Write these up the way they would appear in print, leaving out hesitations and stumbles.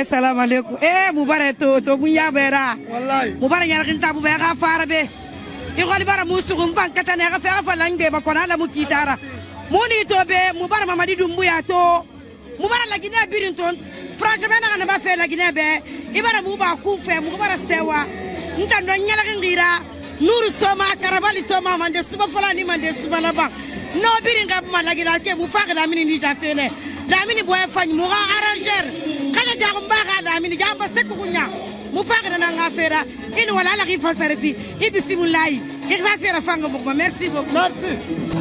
salam alaikum. Mubarak to munya bera. Wallahi. Mubarak ya rinta bu bera fara be. Igoli bara musu kumpan katane ga fa falange ba kona la mukitara. Muni to be mubarak mamadi dumbuya to. Mubarak la gine birin ton. Franchement na ba fe la gine be. Ibara muba ku fe mubarak sewa. Nta ndo nyala ngira. Nuru soma karabali soma mande suba falani mande suba la ba. No birin ga malagina ke mu fa ga mini ni jafene. Lamini boy fany mo ga arranger kaga jagum ba ga lamini jamba sekku kunya mu faga na nga fera in wala la khifa sarfi ibismillah ikhlasira fanga bokma merci beaucoup merci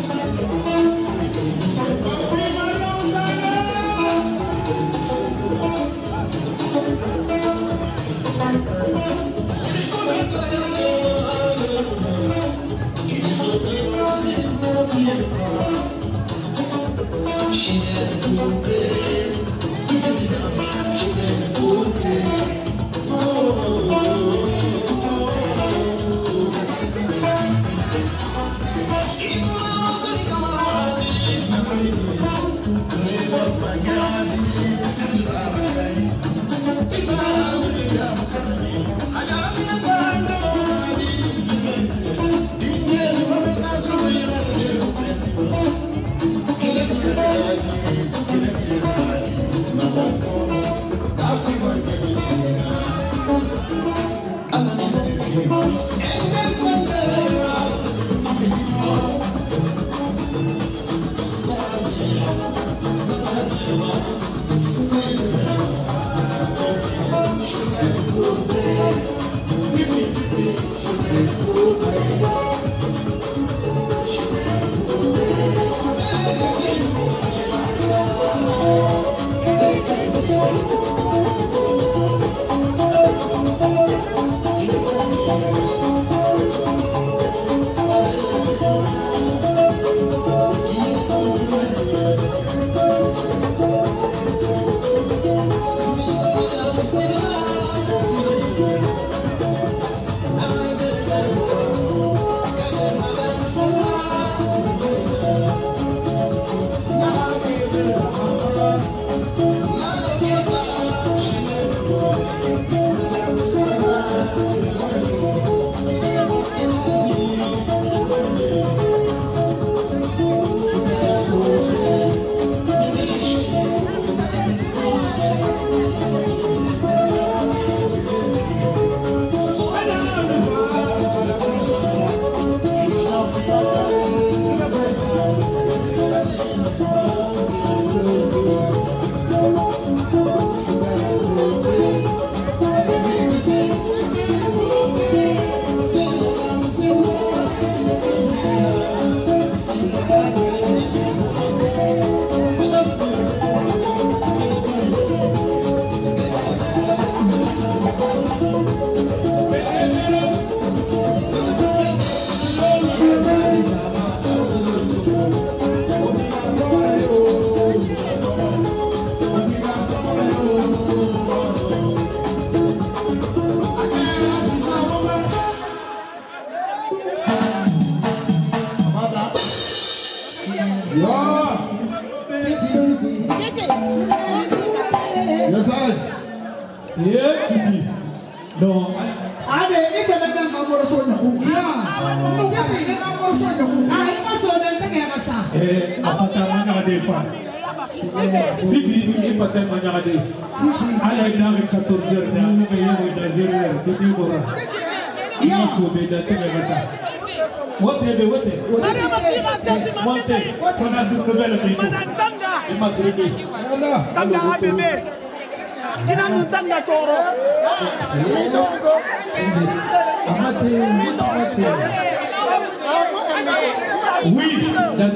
Oui,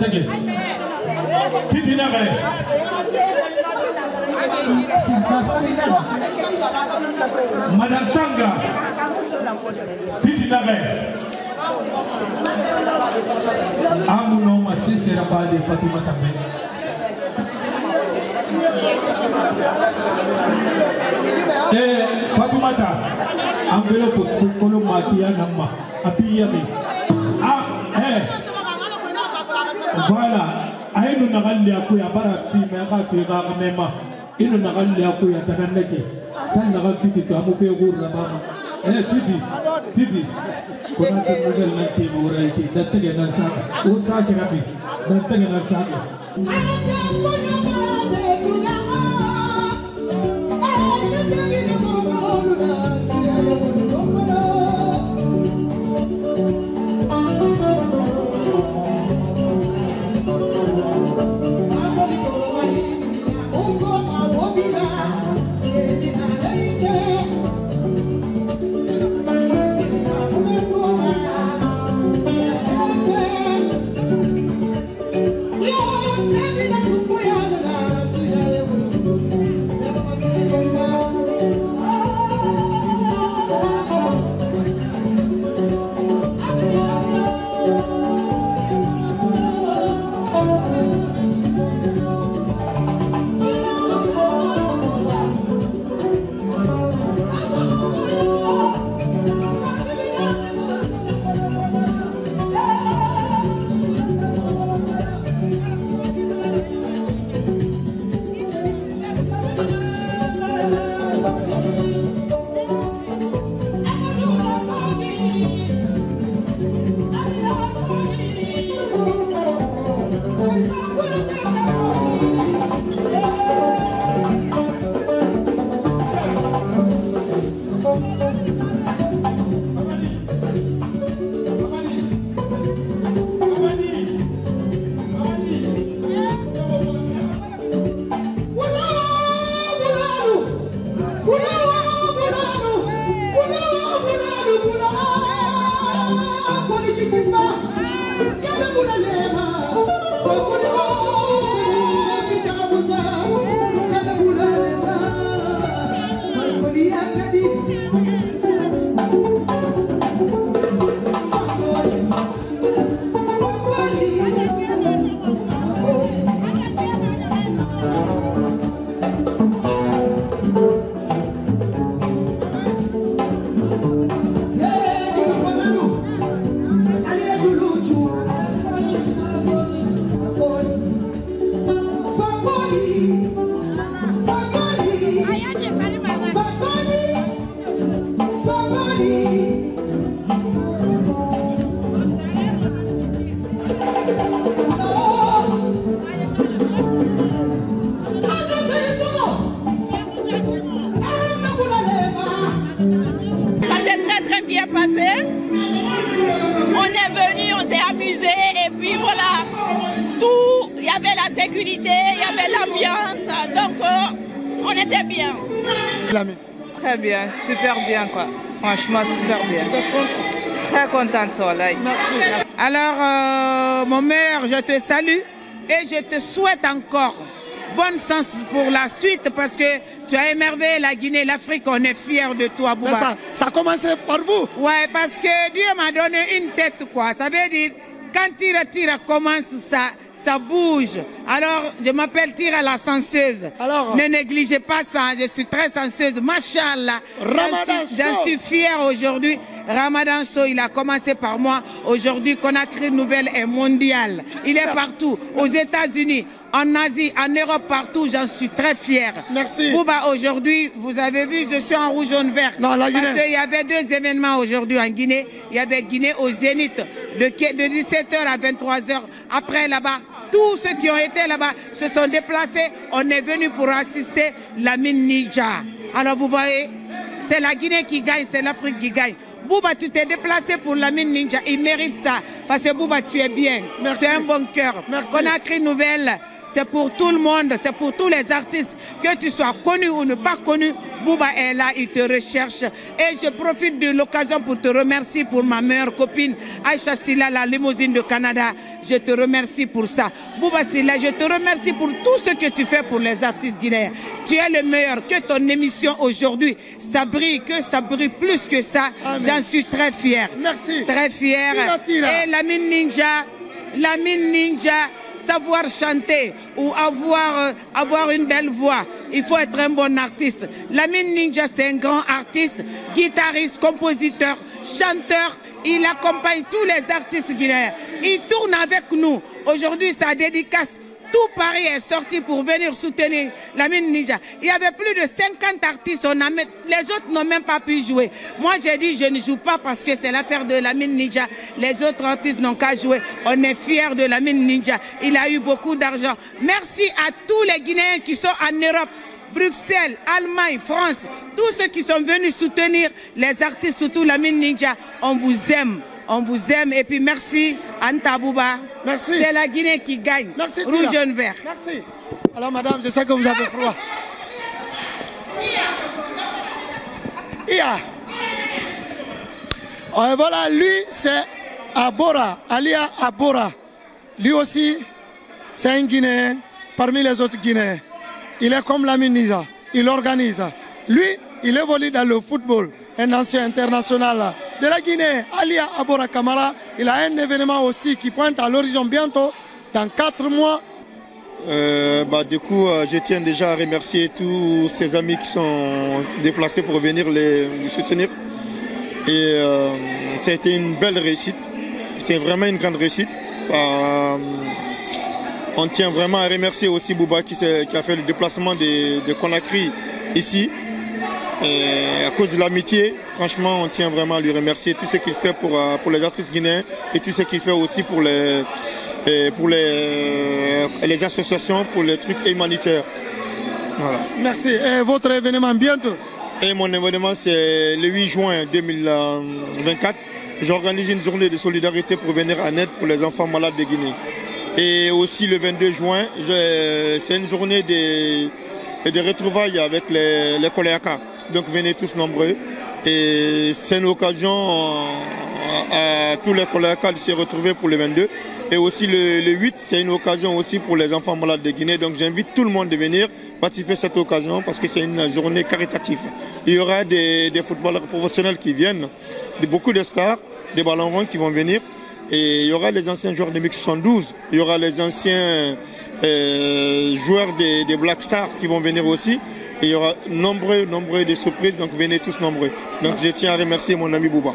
Madame Tanga, Titi Nagay. Amuno masih serapa di Fatima Tambe. Fatima ta, ambelo pukul matian nama, api ya mi. Voilà, ayo nagal dia aku ya barat si mereka tiga kamema. ino nagalli akuya tanannake san nagal titi to amu fe gurra mama titi kona to nouvelle nanti moraiti dattege nan saka o saka rabi dattege nan saka sécurité, il y avait l'ambiance, donc on était bien. Très bien, super bien quoi. Franchement, super bien. Très contente, Soleil. Merci. Alors, mon maire, je te salue et je te souhaite encore bonne chance pour la suite parce que tu as émerveillé la Guinée, l'Afrique, on est fiers de toi, Bouba. Ça a commencé par vous? Ouais, parce que Dieu m'a donné une tête, quoi. Ça veut dire, quand Tira commence, ça bouge. Alors, je m'appelle Tira la senseuse. Alors, ne négligez pas ça, je suis très senseuse. Machallah. J'en suis fière aujourd'hui. Ramadan Show, il a commencé par moi. Aujourd'hui, Conakry Nouvelle est mondial. Il est partout, aux États-Unis, en Asie, en Europe, partout. J'en suis très fière. Merci. Bouba, aujourd'hui, vous avez vu, je suis en rouge, jaune, vert. Non, la Guinée. Parce qu'il y avait deux événements aujourd'hui en Guinée. Il y avait Guinée au Zénith de 17h à 23h. Après, là-bas, tous ceux qui ont été là-bas se sont déplacés. On est venu pour assister Lamine Ninja. Alors vous voyez, c'est la Guinée qui gagne, c'est l'Afrique qui gagne. Bouba, tu t'es déplacé pour Lamine Ninja. Il mérite ça. Parce que Bouba, tu es bien. Tu as un bon cœur. Conakry Nouvelle, c'est pour tout le monde, c'est pour tous les artistes. Que tu sois connu ou ne pas connu, Bouba est là, il te recherche. Et je profite de l'occasion pour te remercier pour ma meilleure copine, Aïcha Silla, la limousine de Canada. Je te remercie pour ça. Bouba Silla, je te remercie pour tout ce que tu fais pour les artistes guinéens. Tu es le meilleur. Que ton émission aujourd'hui, ça brille, que ça brille plus que ça. J'en suis très fière. Merci. Très fière. Et Lamine Ninja, savoir chanter ou avoir une belle voix, il faut être un bon artiste. Lamine Ninja, c'est un grand artiste, guitariste, compositeur, chanteur. Il accompagne tous les artistes guinéens. Il tourne avec nous. Aujourd'hui, ça dédicace tout Paris est sorti pour venir soutenir Lamine Ninja. Il y avait plus de 50 artistes, les autres n'ont même pas pu jouer. Moi j'ai dit je ne joue pas parce que c'est l'affaire de Lamine Ninja. Les autres artistes n'ont qu'à jouer. On est fiers de Lamine Ninja. Il a eu beaucoup d'argent. Merci à tous les Guinéens qui sont en Europe. Bruxelles, Allemagne, France, tous ceux qui sont venus soutenir les artistes, surtout Lamine Ninja, on vous aime. On vous aime et puis merci Anta Bouba. Merci. C'est la Guinée qui gagne. Merci. Rouge, jaune, vert. Merci. Alors madame, je sais que vous avez froid. Voilà, lui c'est Abora, Alia Abora. Lui aussi, c'est un Guinéen parmi les autres Guinéens. Il est comme Lamine Ninja, il organise. Lui, il évolue dans le football, un ancien international de la Guinée, Alia Abora Kamara. Il a un événement aussi qui pointe à l'horizon bientôt, dans 4 mois. Du coup, je tiens déjà à remercier tous ces amis qui sont déplacés pour venir les soutenir. Et ça a été une belle réussite. C'était vraiment une grande réussite. On tient vraiment à remercier aussi Bouba qui a fait le déplacement de Conakry ici. Et à cause de l'amitié, franchement, on tient vraiment à lui remercier tout ce qu'il fait pour les artistes guinéens et tout ce qu'il fait aussi pour les associations, pour les trucs humanitaires. Voilà. Merci. Et votre événement bientôt? Et mon événement, c'est le 8 juin 2024. J'organise une journée de solidarité pour venir en aide pour les enfants malades de Guinée. Et aussi le 22 juin, c'est une journée de retrouvailles avec les Koléaka. Donc venez tous nombreux. Et c'est une occasion à tous les Koléaka de se retrouver pour le 22. Et aussi le 8, c'est une occasion aussi pour les enfants malades de Guinée. Donc j'invite tout le monde de venir participer à cette occasion parce que c'est une journée caritative. Il y aura des footballeurs professionnels qui viennent, beaucoup de stars, des ballons ronds qui vont venir. Et il y aura les anciens joueurs de Mix 72, il y aura les anciens joueurs des Black Stars qui vont venir aussi. Et il y aura nombreux de surprises, donc venez tous nombreux. Donc je tiens à remercier mon ami Bouba.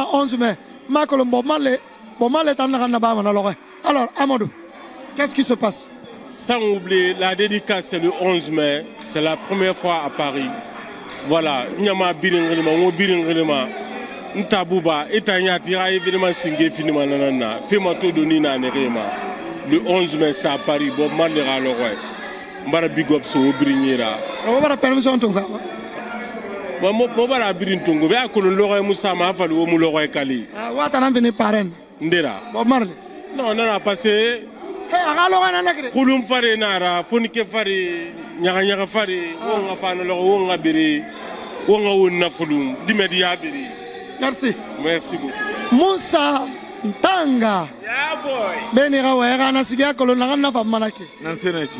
Alors Amadou, qu'est-ce qui se passe? Sans oublier, la dédicace c'est le 11 mai, c'est la première fois à Paris. Voilà, Nyama Biringrima, Ntabouba, Etanyatira, évidemment, Singé, Finima, Nanana, Fema Todonina, Nerema. Le 11 mai, c'est à Paris, Bob Mandera, le roi. Mbara Big Up, so Brinira. On va la permission de toi. Mobara Birintungo, Vea Koloro Moussa, Mafalu, Mouloro Kali. Ah, what an avenue parent. Ndera. Bob Marley. Non, non, passé. Kulum Fare Nara, Fonike Fare, Nyanga Fare, Wonga Fanolo, Wonga Biri, Wonga Wunafulum, Dimedia Biri. Merci. Merci beaucoup. Moussa Ntanga. Yeah, boy. Benira Wera Sigia Colonna of Manaki. Nansenachi.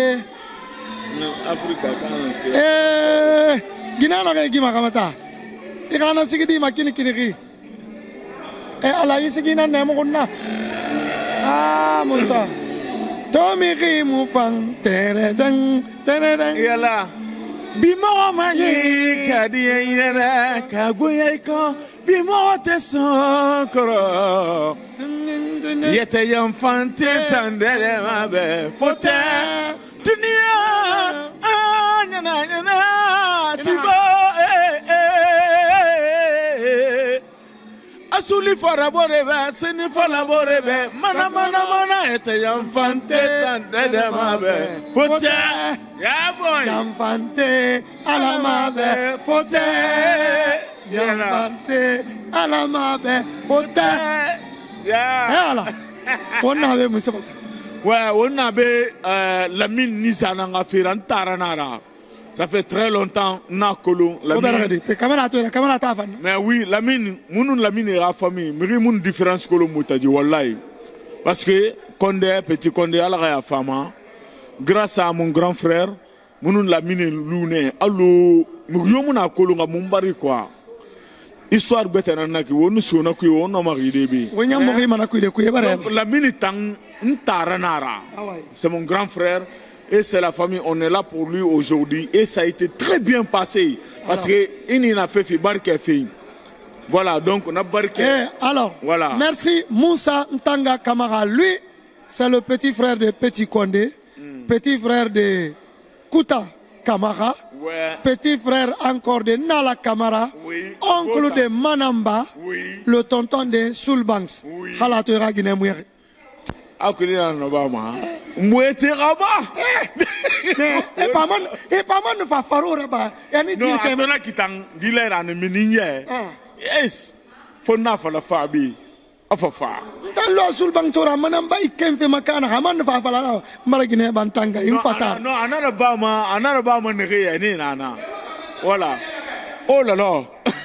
Africa, Guinana Gimakamata. Irana Sigidi Makini Kiniki. Ala Isigina Nemona. Ah, Moussa. Tommy Mufang, Teredang, Yala. Bimo Mani, Kadia, Kagueko, Bimo Tesokoro. Yet a young fante, Tandere, Fote, Tunia, Tibo, Asuli for a borebe, Sini for a borebe, Mana, et a young fante, Tandere, Fote. Yeah, boy. Yampante alamabe fote. Yampante alamabe fote. Yeah. Ala. On avait monsieur. Ouais, on avait Lamine Ninja nanga firan taranara. Ça fait très longtemps na kolon Lamine. Caméra ta fan. Mais oui, Lamine, Lamine est la famille, mais mon différence kolon mutaji wallahi. Parce que Condé petit Condé ala ya fama. Grâce à mon grand frère, mon Lamine Lune, allo, Mugumuna Kolonga Mumbari quoi. Histoire bête nanaki, on sona qui on a marié début. On a marié Manaku de Kuyabara. Lamine Tang Ntaranara. C'est mon grand frère et c'est la famille. On est là pour lui aujourd'hui et ça a été très bien passé parce que il n'a fait barque fille. Voilà, donc on a barqué. Alors, voilà. Merci Moussa Ntanga Kamara. Lui, c'est le petit frère de Petit Condé. petit frère de Kouta Kamara, petit frère encore de Nala Kamara, oncle de Manamba, le tonton de Soulbanks. Halatera Guinée Mouiri. Akulina Nobama. Mouete Raba. Et pas mal de Fafaro Raba. Non, attends, qui t'en dit là, ne me yes, for na for la Fabi. Afafa. Dans le Soulbanks, Manamba, il kempe makana, Haman Fafala, Maragine Bantanga, il fata. Non, another Bama, ne nana. Voilà. Oh là là.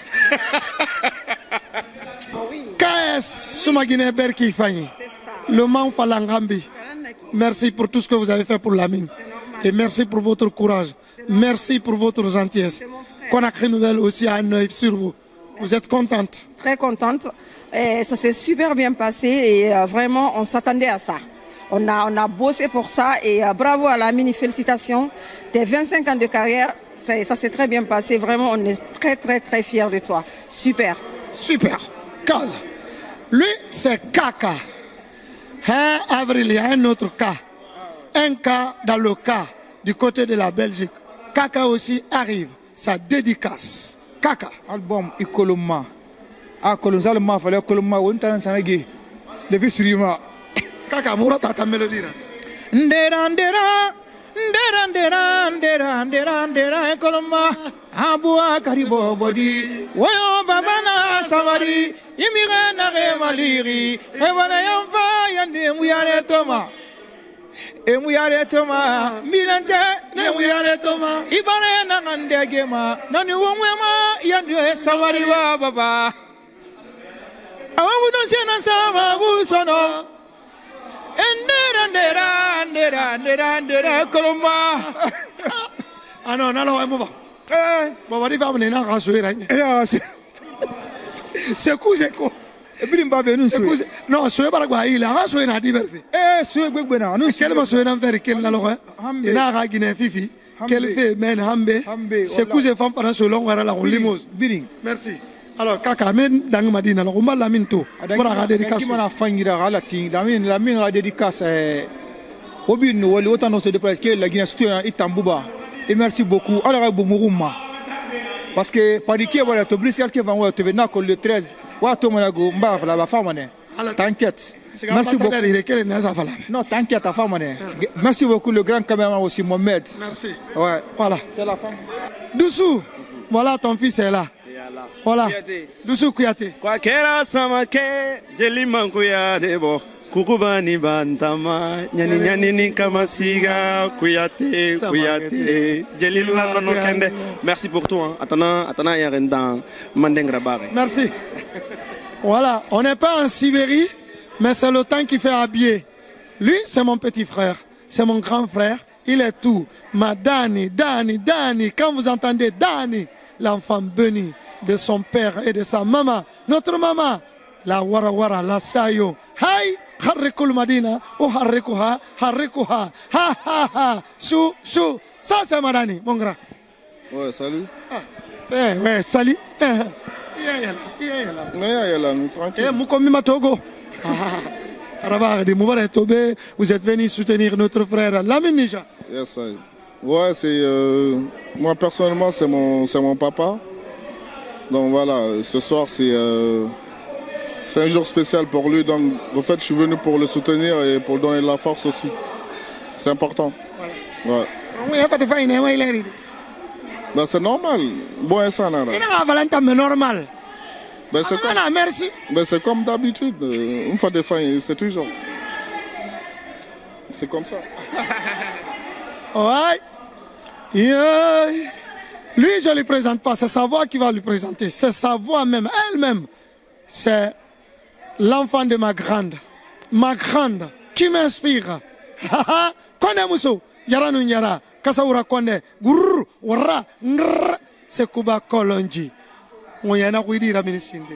KS Soumagine Berki Fanny. Le Man Falangambi. Merci pour tout ce que vous avez fait pour la mine. Et merci pour votre courage. Merci pour votre gentillesse. Conakry Nouvelle aussi a un œil sur vous. Vous êtes contente? Très contente. Et ça s'est super bien passé et vraiment on s'attendait à ça. On a bossé pour ça et bravo à la mine, félicitations. Tes 25 ans de carrière, ça s'est très bien passé. Vraiment, on est très fiers de toi. Super. Super. Kaza. Lui, c'est Kaka. 1 avril, il y a un autre cas. Un cas dans le cas du côté de la Belgique. Kaka aussi arrive. Sa dédicace. Kaka. Album Ikoloma. Ah, Kolomza, le ma fallait Koloma, on t'a enseigné. Depuis Surima. Kaka, Mourata, ta mélodie. Ndera Koloma. Abua Karibo Bodi. Wayo Babana Savadi. Imira Nare Maliri. Ewana Yamba Yande Muyare Toma. Emuyare Toma. Milante. Emuyare Toma. Ibane Nangande Gema. Nani Wongwema Yande Savadi Baba. Awu no sena sama busono. Ndera Koloma. Ah non, non, non, bon. Bon, on va venir là, rassurer. C'est quoi? Non, c'est pas quoi, il a rassuré à divers. C'est quoi? Nous, quel mot est envers quel naloin? Il a ragné Fifi. Quel fait, men Hambe. C'est quoi, j'ai fait pendant ce long, la limose. Merci. Alors, Kaka, men dans Madina, alors on va la mine tout. Pour la dédicace. Qui m'a fait la ting, la mine la dédicace. Obi nous, autant nous se déplacer que la Guinée est Itambouba. Et merci beaucoup. Alors, Boumourouma. Parce que, par qui voilà, tu brises qui va te venir le 13. Wa to manago mba la femme. T'inquiète. Merci beaucoup. Non, t'inquiète, ta femme. Merci beaucoup, le grand caméraman aussi, Mohamed. Merci. Ouais. Voilà. C'est la femme. Doussou, voilà ton fils est là. Voilà. Doussou Kouyaté. Quoi qu'elle samake, jeliman Kouyaté bo. Kukubani bantama, nyani kamasiga, Kouyaté. Jelila no kende. Merci pour tout. Atana yarenda mandengra bare. Merci. Voilà, on n'est pas en Sibérie, mais c'est le temps qui fait habiller. Lui, c'est mon petit frère, c'est mon grand frère, il est tout. Ma Dani, quand vous entendez Dani, l'enfant béni de son père et de sa maman, notre maman, la Warawara, la Sayo, Hai, Harrekul Madina, ou Harrekuha, ha, chou, ça c'est Madani, mon grand. Ouais, salut. Ouais, salut. Vous êtes venu soutenir notre frère Lamine Nija. Yes, ouais, c'est moi personnellement c'est mon papa. Donc voilà, ce soir c'est un jour spécial pour lui. Donc en fait je suis venu pour le soutenir et pour donner de la force aussi. C'est important. Ouais. Ben, c'est normal. Bon, ça n'a pas. Normal. Ben, c'est comme... merci. Ben, c'est comme d'habitude. Une fois des fins, c'est toujours. C'est comme ça. Ouais. Yeah. Lui, je ne lui présente pas. C'est sa voix qui va lui présenter. C'est sa voix même, elle-même. C'est l'enfant de ma grande. Ma grande qui m'inspire. Kone Mousso, Yara Nunyara. Kasaura Konde, Gurr, Wara, Ngrr, Sekuba Kolonji. Moyana Widi Raminisinde.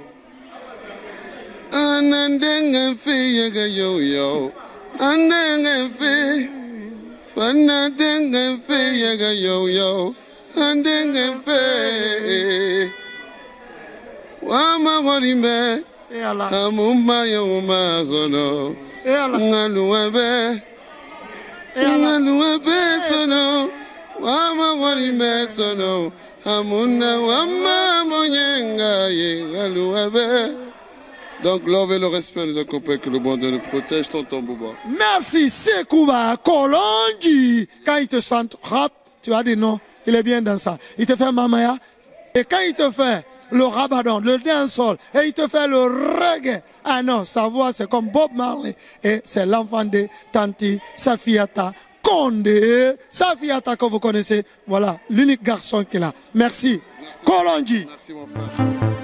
Anandenga fe yaga yo. Anandenga fe. Fanandenga fe yaga yo. Andenga fe. Wama Warimbe. Amumba Yoma Zono. Ngaluebe. Ngalua besono, wama wali besono, amuna wama monyenga ye ngalua be. Donc l'ordre et le respect nous accompagnent, que le bon Dieu nous protège, tonton Bouba. Merci, Sekouba Kolongi. Quand il te chante rap, tu vas dire non, il est bien dans ça. Il te fait mamaya. Et quand il te fait le rabadon, le dancehall, et il te fait le reggae, ah non, sa voix c'est comme Bob Marley. Et c'est l'enfant de Tanti Safiata Condé. Safiata que vous connaissez. Voilà, l'unique garçon qu'il a. Merci. Kolongi. Merci mon frère.